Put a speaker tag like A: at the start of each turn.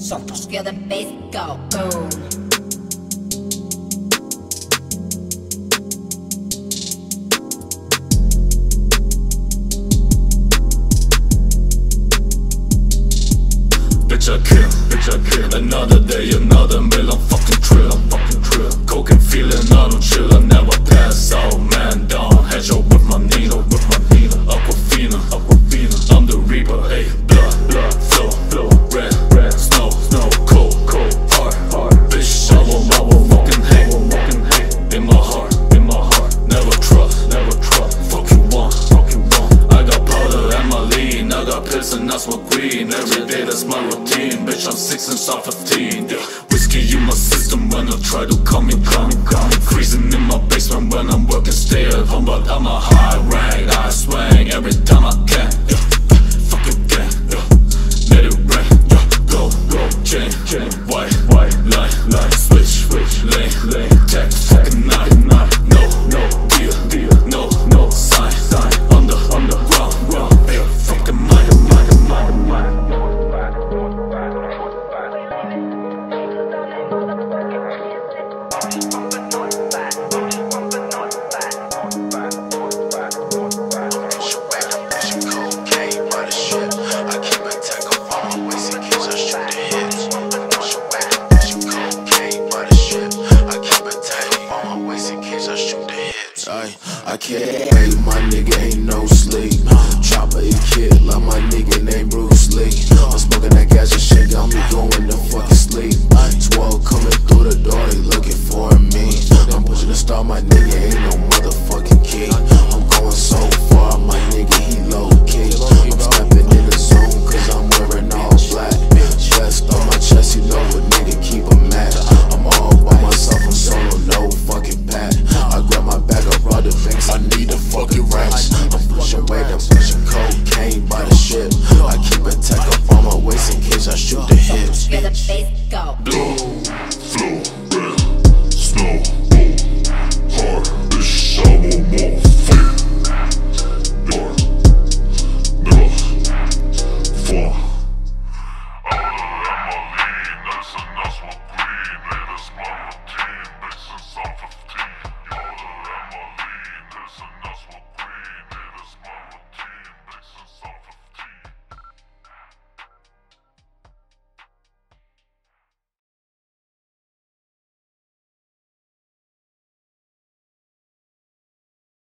A: Soltos, feel the bass go boom.
B: Bitch I kill. Another day, another meal, I'm fucking trill. Coke and feeling, I don't chill, I never pass out. Man down, headshot with my needle. Aquafina, I'm the reaper. Hey, blood, flow, red, snow, cold, hard. Bitch, I won't fucking hate. In my heart, never trust. Fuck you want. I got powder and my lean, I got pills and I smoke green. Every day that's my routine, bitch, I'm 6 and start 15. Yeah. Whiskey in my system when I try to calm me. Freezing in my basement when I'm working, stay at home, but I'm a high rank. I swang every time I can. Yeah. Fuck your gang. Yeah. Let it rain. Yeah. Go, chain, white, line, switch, lane, tech, fucking night. No deal, no sign. On the ground. Hey, fuck the mic.
C: I can't wait, my nigga ain't no sleep.